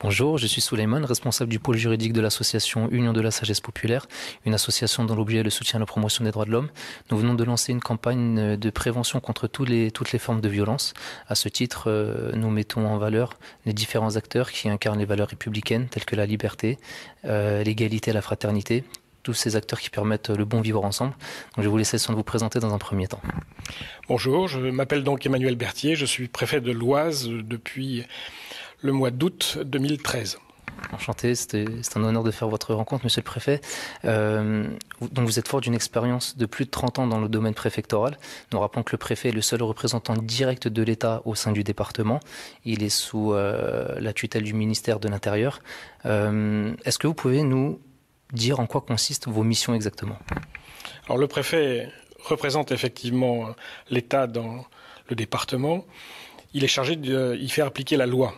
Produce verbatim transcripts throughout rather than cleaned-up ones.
Bonjour, je suis Souleymane, responsable du pôle juridique de l'association Union de la Sagesse Populaire, une association dont l'objet est le soutien à la promotion des droits de l'homme. Nous venons de lancer une campagne de prévention contre tous les, toutes les formes de violence. À ce titre, euh, nous mettons en valeur les différents acteurs qui incarnent les valeurs républicaines telles que la liberté, euh, l'égalité et la fraternité. Tous ces acteurs qui permettent le bon vivre ensemble. Donc, je vais vous laisser le soin de vous présenter dans un premier temps. Bonjour, je m'appelle donc Emmanuel Berthier, je suis préfet de l'Oise depuis le mois d'août deux mille treize. Enchanté, c'est un honneur de faire votre rencontre, monsieur le préfet. Euh, donc vous êtes fort d'une expérience de plus de trente ans dans le domaine préfectoral. Nous rappelons que le préfet est le seul représentant direct de l'État au sein du département. Il est sous euh, la tutelle du ministère de l'Intérieur. Euh, Est-ce que vous pouvez nous dire en quoi consistent vos missions exactement? Alors le préfet représente effectivement l'État dans le département. Il est chargé de y faire appliquer la loi.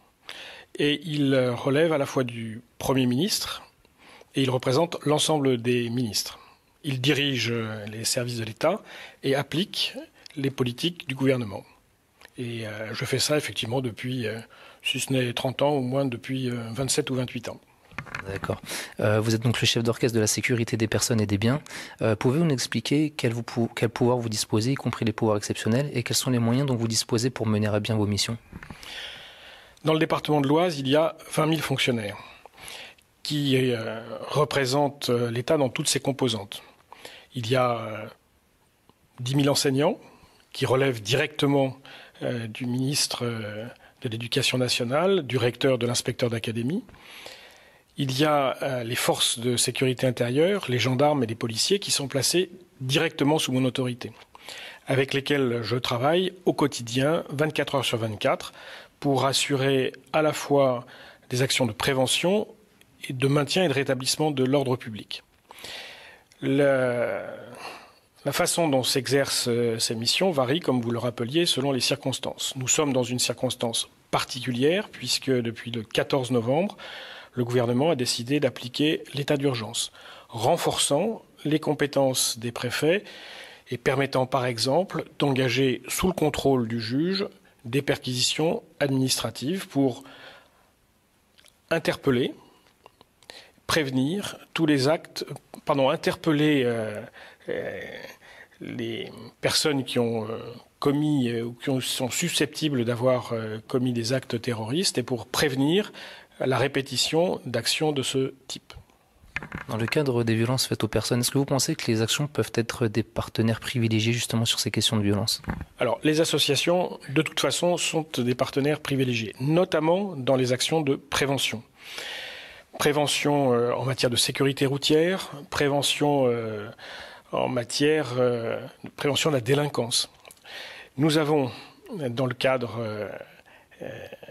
Et il relève à la fois du Premier ministre et il représente l'ensemble des ministres. Il dirige les services de l'État et applique les politiques du gouvernement. Et euh, je fais ça effectivement depuis, euh, si ce n'est trente ans, au moins depuis euh, vingt-sept ou vingt-huit ans. D'accord. Euh, vous êtes donc le chef d'orchestre de la sécurité des personnes et des biens. Euh, Pouvez-vous nous expliquer quel, vous, quel pouvoir vous disposez, y compris les pouvoirs exceptionnels, et quels sont les moyens dont vous disposez pour mener à bien vos missions? Dans le département de l'Oise, il y a vingt mille fonctionnaires qui euh, représentent l'État dans toutes ses composantes. Il y a euh, dix mille enseignants qui relèvent directement euh, du ministre euh, de l'Éducation nationale, du recteur, de l'inspecteur d'académie. Il y a euh, les forces de sécurité intérieure, les gendarmes et les policiers qui sont placés directement sous mon autorité, avec lesquels je travaille au quotidien, vingt-quatre heures sur vingt-quatre, pour assurer à la fois des actions de prévention et de maintien et de rétablissement de l'ordre public. La, la façon dont s'exercent ces missions varie, comme vous le rappeliez, selon les circonstances. Nous sommes dans une circonstance particulière, puisque depuis le quatorze novembre, le gouvernement a décidé d'appliquer l'état d'urgence, renforçant les compétences des préfets et permettant par exemple d'engager sous le contrôle du juge des perquisitions administratives pour interpeller, prévenir tous les actes, pardon, interpeller euh, euh, les personnes qui ont euh, commis euh, ou qui ont, sont susceptibles d'avoir euh, commis des actes terroristes et pour prévenir la répétition d'actions de ce type. Dans le cadre des violences faites aux personnes, est-ce que vous pensez que les actions peuvent être des partenaires privilégiés justement sur ces questions de violence? Alors, les associations, de toute façon, sont des partenaires privilégiés, notamment dans les actions de prévention. Prévention euh, en matière de sécurité routière, prévention euh, en matière euh, de prévention de la délinquance. Nous avons, dans le cadre euh, euh,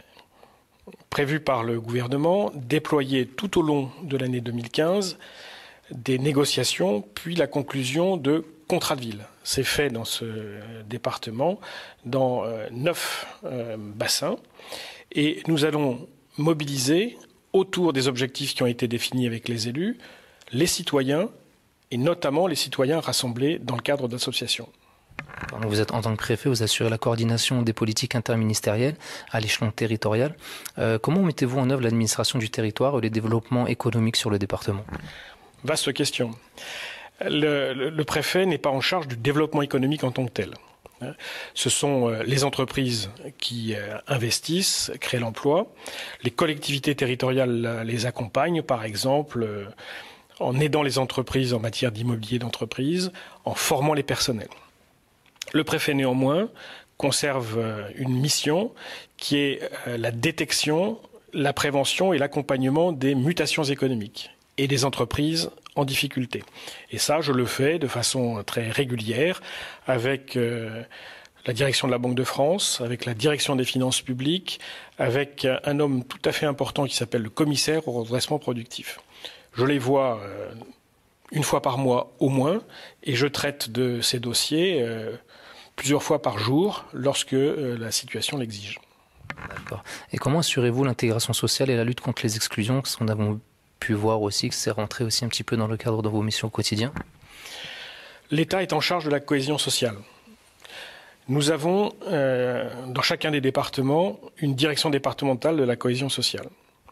prévu par le gouvernement, déployé tout au long de l'année deux mille quinze des négociations, puis la conclusion de contrats de ville. C'est fait dans ce département, dans euh, neuf euh, bassins, et nous allons mobiliser, autour des objectifs qui ont été définis avec les élus, les citoyens, et notamment les citoyens rassemblés dans le cadre d'associations. Vous êtes en tant que préfet, vous assurez la coordination des politiques interministérielles à l'échelon territorial. Euh, comment mettez-vous en œuvre l'administration du territoire et les développements économiques sur le département? Vaste question. Le, le, le préfet n'est pas en charge du développement économique en tant que tel. Ce sont les entreprises qui investissent, créent l'emploi. Les collectivités territoriales les accompagnent, par exemple, en aidant les entreprises en matière d'immobilier d'entreprise, en formant les personnels. Le préfet, néanmoins, conserve une mission qui est la détection, la prévention et l'accompagnement des mutations économiques et des entreprises en difficulté. Et ça, je le fais de façon très régulière avec euh, la direction de la Banque de France, avec la direction des finances publiques, avec un homme tout à fait important qui s'appelle le commissaire au redressement productif. Je les vois euh, une fois par mois au moins, et je traite de ces dossiers euh, plusieurs fois par jour lorsque euh, la situation l'exige. D'accord. Et comment assurez-vous l'intégration sociale et la lutte contre les exclusions, parce qu'on a pu voir aussi que c'est rentré aussi un petit peu dans le cadre de vos missions au quotidien? L'État est en charge de la cohésion sociale. Nous avons, euh, dans chacun des départements, une direction départementale de la cohésion sociale.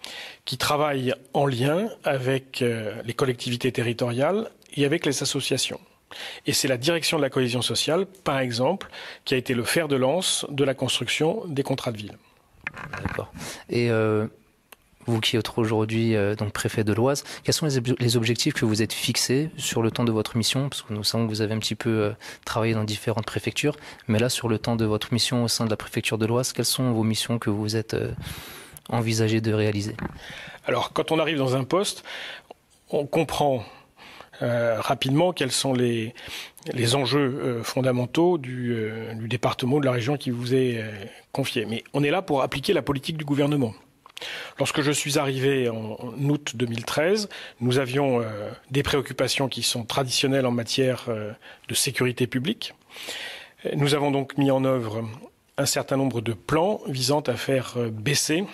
qui travaille en lien avec euh, les collectivités territoriales et avec les associations. Et c'est la direction de la cohésion sociale, par exemple, qui a été le fer de lance de la construction des contrats de ville. D'accord. Et euh, vous qui êtes aujourd'hui euh, donc préfet de l'Oise, quels sont les, ob les objectifs que vous êtes fixés sur le temps de votre mission? Parce que nous savons que vous avez un petit peu euh, travaillé dans différentes préfectures, mais là, sur le temps de votre mission au sein de la préfecture de l'Oise, quelles sont vos missions que vous êtes euh, envisagé de réaliser? Alors, quand on arrive dans un poste, on comprend euh, rapidement quels sont les, les enjeux euh, fondamentaux du, euh, du département, de la région qui vous est euh, confié. Mais on est là pour appliquer la politique du gouvernement. Lorsque je suis arrivé en, en août deux mille treize, nous avions euh, des préoccupations qui sont traditionnelles en matière euh, de sécurité publique. Nous avons donc mis en œuvre un certain nombre de plans visant à faire euh, baisser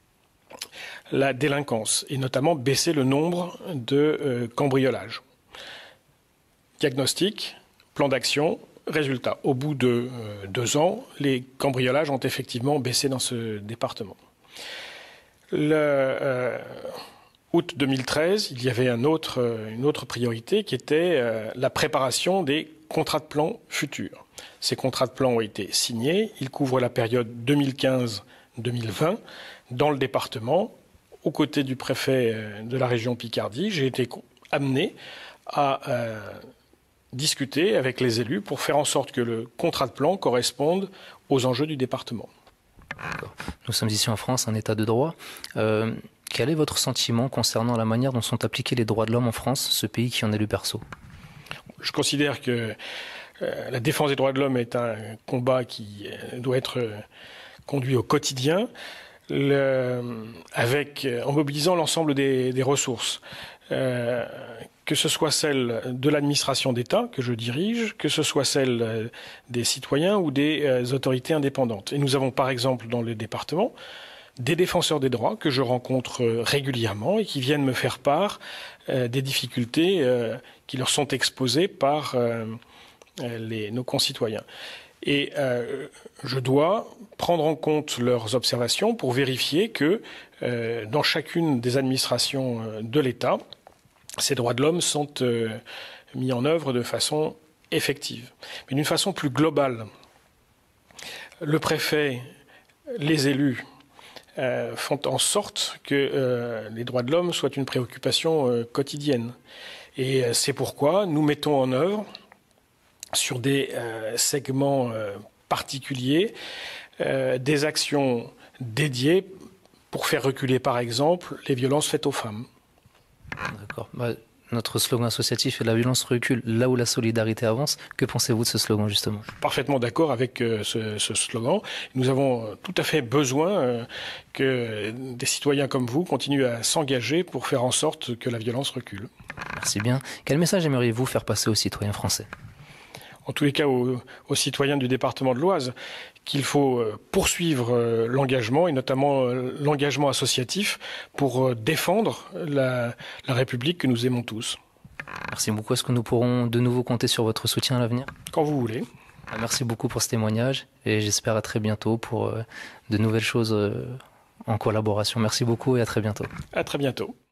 la délinquance et notamment baisser le nombre de euh, cambriolages. Diagnostic, plan d'action, résultat. Au bout de euh, deux ans, les cambriolages ont effectivement baissé dans ce département. Le euh, août deux mille treize, il y avait un autre, euh, une autre priorité qui était euh, la préparation des contrats de plan futurs. Ces contrats de plan ont été signés. Ils couvrent la période deux mille quinze deux mille vingt dans le département. Aux côtés du préfet de la région Picardie, j'ai été amené à euh, discuter avec les élus pour faire en sorte que le contrat de plan corresponde aux enjeux du département. Nous sommes ici en France, un État de droit. Euh, quel est votre sentiment concernant la manière dont sont appliqués les droits de l'homme en France, ce pays qui en est le berceau? Je considère que euh, la défense des droits de l'homme est un combat qui euh, doit être euh, conduit au quotidien. Le, avec, en mobilisant l'ensemble des, des ressources, euh, que ce soit celle de l'administration d'État que je dirige, que ce soit celle des citoyens ou des euh, autorités indépendantes. Et nous avons par exemple dans le département des défenseurs des droits que je rencontre régulièrement et qui viennent me faire part euh, des difficultés euh, qui leur sont exposées par euh, les, nos concitoyens. Et euh, je dois prendre en compte leurs observations pour vérifier que euh, dans chacune des administrations de l'État, ces droits de l'homme sont euh, mis en œuvre de façon effective. Mais d'une façon plus globale, le préfet, les élus euh, font en sorte que euh, les droits de l'homme soient une préoccupation euh, quotidienne. Et euh, c'est pourquoi nous mettons en œuvre sur des euh, segments euh, particuliers, euh, des actions dédiées pour faire reculer, par exemple, les violences faites aux femmes. D'accord. Bah, notre slogan associatif est « La violence recule là où la solidarité avance ». Que pensez-vous de ce slogan, justement? Je suis parfaitement d'accord avec euh, ce, ce slogan. Nous avons euh, tout à fait besoin euh, que des citoyens comme vous continuent à s'engager pour faire en sorte que la violence recule. Merci bien. Quel message aimeriez-vous faire passer aux citoyens français? En tous les cas aux, aux citoyens du département de l'Oise, qu'il faut poursuivre l'engagement, et notamment l'engagement associatif, pour défendre la, la République que nous aimons tous. Merci beaucoup. Est-ce que nous pourrons de nouveau compter sur votre soutien à l'avenir? Quand vous voulez. Merci beaucoup pour ce témoignage et j'espère à très bientôt pour de nouvelles choses en collaboration. Merci beaucoup et à très bientôt. À très bientôt.